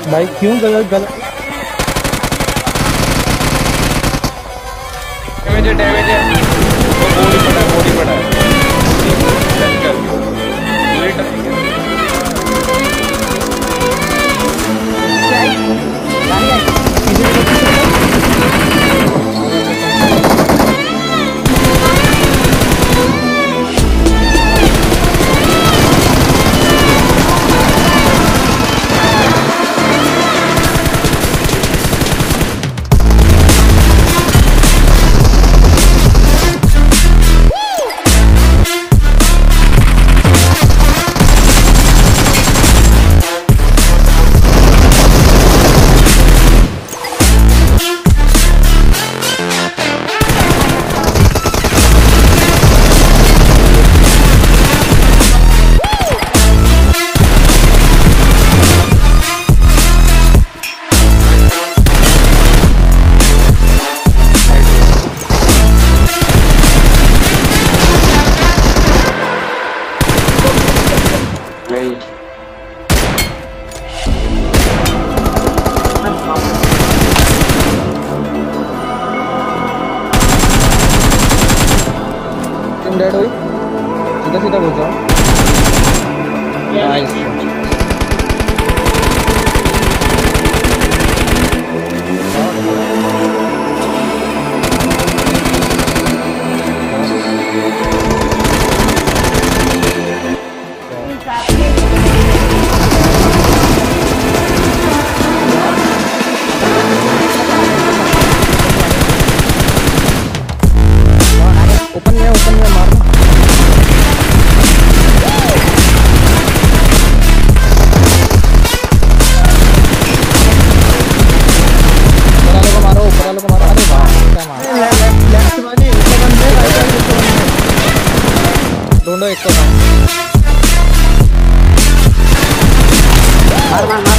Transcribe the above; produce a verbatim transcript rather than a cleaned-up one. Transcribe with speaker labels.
Speaker 1: भाई क्यों गलत गलत
Speaker 2: डैमेज है डैमेज है वो बॉडी पड़ा है बॉडी पड़ा है पूरी टच
Speaker 1: डेड हुई सीधा सीधा घुस जाओ नाइस ओपन में ओपन में मारना ढूंढो एक को मार मार मार